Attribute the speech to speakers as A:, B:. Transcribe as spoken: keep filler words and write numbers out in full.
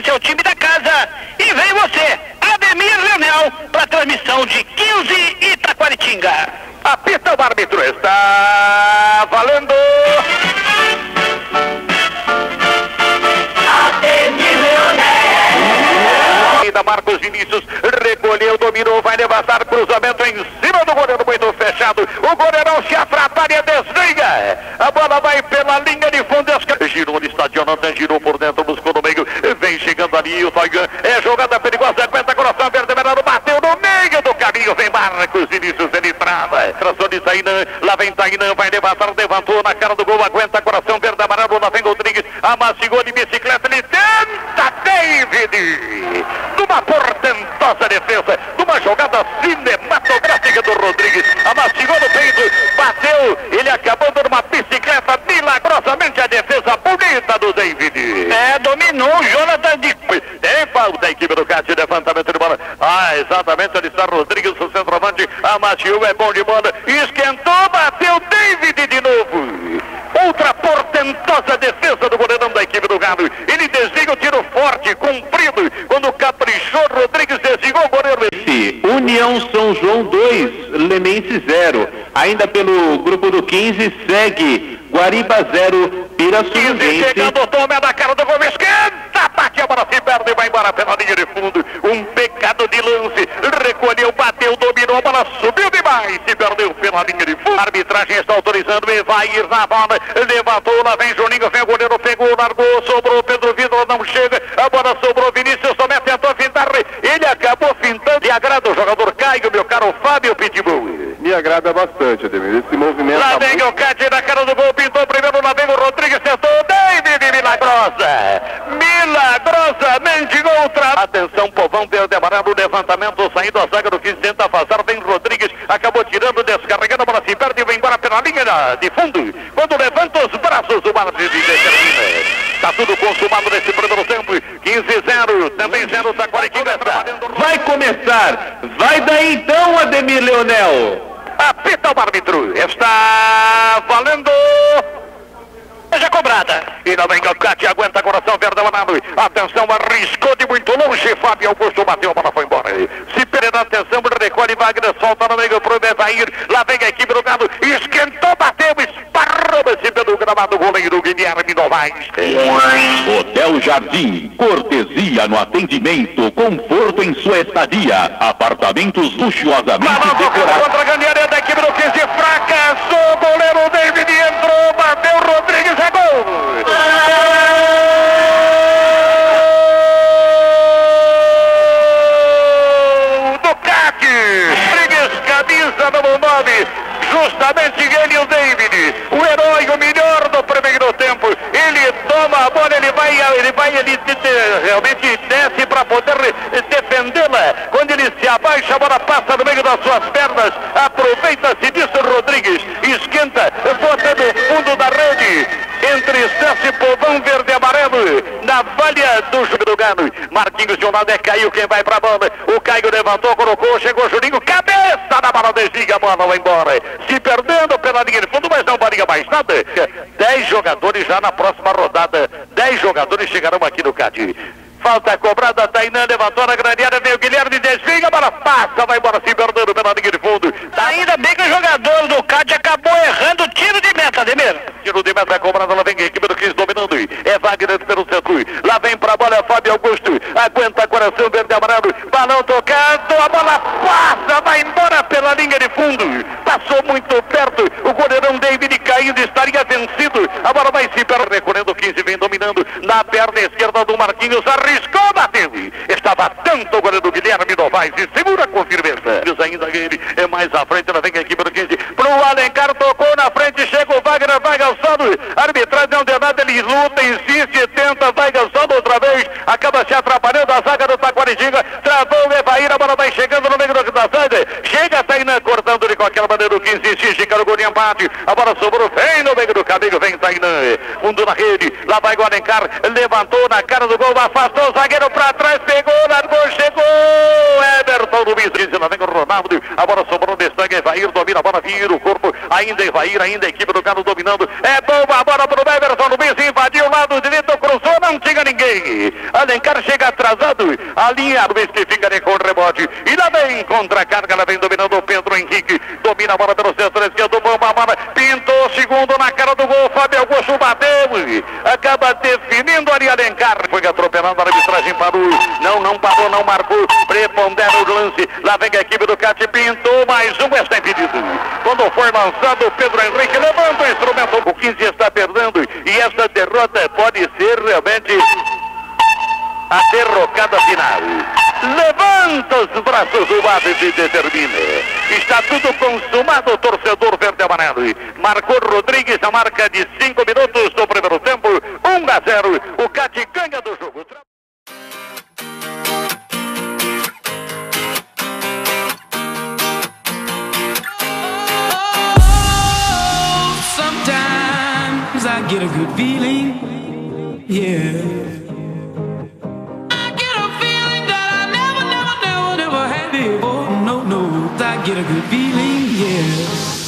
A: pertence ao time da casa. E vem você, Ademir Leonel, para a transmissão de quinze Itaquaritinga.
B: Apita o árbitro, está valendo!
A: Ademir Leonel!
B: Ainda Marcos Vinícius recolheu, dominou, vai levantar cruzamento em cima do goleiro, muito fechado. O goleirão se atrapalha, desliga. A bola vai pela linha de fundo. Girou no estádio, girou por dentro, buscou no meio. Vem chegando ali o Toigan. É jogada perigosa, aguenta coração verde, Merano bateu no meio do caminho. Vem Marcos Vinícius, ele trava. Traçou de Tainã, lá vem Tainã, vai levantar, levantou na cara do gol, aguenta coração verde, amarelo, lá vem Rodrigues, amassou de bicicleta, ele tenta, David! Numa portentosa defesa, numa jogada cinematográfica do Rodrigues, amassou no peito, bateu, ele acabou numa bicicleta, milagrosamente a defesa bonita do David.
A: É, dominou o Jonathan de...
B: Tem falta a equipe do Cátia, levantamento de bola. Ah, exatamente, ali está Rodrigues, o centroavante, amassou, é bom de bola, esquentou, bateu, David de novo. Outra portentosa defesa do goleirão da equipe do Galo. Ele desliga o tiro forte, comprido. Quando caprichou, Rodrigues desligou o goleiro.
C: União São João dois, Lemense zero. Ainda pelo grupo do quinze, segue Guariba zero, Pirassunundense.
B: Chegando, toma na cara do gol, esquenta, bate a bola, se perde, vai embora pela linha de fundo. Um pecado de lance. Recolheu, bateu, dominou, a bola subiu demais, se perdeu pela linha de fundo. A arbitragem está autorizando e vai ir na bola. Levantou, lá vem Juninho, vem o goleiro, pegou, largou, sobrou, Pedro Vitor não chega, a bola sobrou, Vinícius Tomé tentou fintar, ele acabou fintando. E agrada o jogador Caio, meu caro Fábio Pitbull.
D: Me agrada bastante, Ademir, esse movimento.
B: Lá vem o Cátia na cara do gol, pintou primeiro, lá vem o Rodrigues, tentou, David, milagrosa, milagrosamente outra. Atenção, povão verde amarelo, levantamento, saindo a zaga do quinze, tenta afastar, vem Rodrigues, acabou tirando, descarregando, a bola se perde e vem embora pela linha de fundo. Quando levanta os braços, o árbitro determina. Está tudo consumado nesse primeiro tempo, quinze zero, também zero, Taquaritinga.
C: Vai começar, vai daí então, Ademir Leonel.
B: Apita o árbitro, está valendo.
A: Já cobrada.
B: E não vem o Cátia, aguenta coração verde amarelo. Atenção, arriscou de muito longe. Fábio Augusto bateu, a bola foi embora. Se perder a atenção, recolhe Wagner, solta no meio pro Evair. Lá vem a equipe do Galo, esquentou, bateu, esparrou esse pelo gramado, goleiro Guilherme Novaes.
E: Hotel Jardim, cortesia no atendimento, conforto em sua estadia. Apartamentos luxuosamente decorados.
B: Contra a grande área da equipe do quinze, fracassou, goleiro David entrou, bateu, Rodrigues, é gol! Do Cátia, Rodrigues, camisa número nove, justamente ele e o David, o herói, o melhor do primeiro tempo. Ele toma a bola, ele vai, ele vai, ele realmente desce para poder defendê-la. Quando ele se abaixa, a bola passa no meio das suas pernas. Aproveita-se disso, Rodrigues, esquenta, bota no fundo da rede. Entristece povão verde e amarelo na valha do jogo do Galo. Marquinhos de um lado, é Caio quem vai pra bola. O Caio levantou, colocou, chegou Juninho, cabeça na bola, desliga a bola, vai embora. Se perdendo pela linha de fundo, mas não valia mais nada. Dez jogadores já na próxima rodada. Dez jogadores chegarão aqui no Cátia. Falta cobrada, Tainã levantou na grande área, veio o Guilherme, desliga, a bola passa, vai embora, se perdendo pela linha de fundo.
A: Ainda bem que o jogador do Cátia acabou errando o tiro de meta, Ademir.
B: Tiro de meta cobrada, lá vem a equipe do quinze dominando. É Wagner pelo centro. Lá vem pra bola, é Fábio Augusto. Aguenta coração verde e amarelo. Balão tocado, a bola passa, vai embora pela linha de fundo. Passou muito perto. O goleirão David caindo, estaria vencido. A bola vai se perder, recolhendo o quinze, vem dominando. Na perna esquerda do Marquinhos, arriscou, bateu. Estava tanto o goleiro Guilherme Novaes e segura com firmeza. Ainda ele é mais à frente, lá vem a equipe do quinze. Pro Alencar, tocou na frente, chega o Wagner, vai Galçado. Arbitragem não deu nada, ele luta, insiste, tenta, vai Galçado outra vez. Acaba se atrapalhando a zaga do Taquaritinga. Travou o Evair, a bola vai chegando no meio da zaga. Chega Tainã, cortando de qualquer maneira o quinze, insiste, carregou de empate. A bola sobrou, vem no meio do caminho, vem Tainã. Fundo na rede, lá vai o Alencar, levantou na cara do gol, afastou o zagueiro pra trás, pegou, largou, chegou. Everton Luiz, lá vem o Ronaldo. A bola sobrou, destaque, Evair domina a bola, vira o corpo. Ainda Evair, ainda a equipe do Galo dominando. É boa a bola pro Everton Luiz, invadiu o lado direito, cruzou, não tinha ninguém. vem. Alencar chega atrasado. A linha Luiz que ficaria com o rebote. E lá vem contra a carga. Lá vem dominando o Pedro Henrique. Domina a bola pelo centro esquerdo. Bomba, pintou segundo na cara do gol. Fábio Augusto bateu. Acaba definindo ali Alencar. Foi atropelando a arbitragem. Parou. Não, não parou, não marcou. Prepondera o lance. Lá vem a equipe do Cate. Pintou mais um. Está impedido. Quando for lançado, o Pedro Henrique levanta o instrumento. O quinze está perdendo. E essa derrota pode ser realmente a derrocada final. Levanta os braços do árbitro e determina. Está tudo consumado, torcedor verde e amarelo. Marcou Rodrigues a marca de cinco minutos do primeiro tempo. um a zero. O Cate ganha do jogo.
F: Sometimes I get a good feeling, yeah. I get a feeling that I never, never, never, never had before. No, no, I get a good feeling, yeah.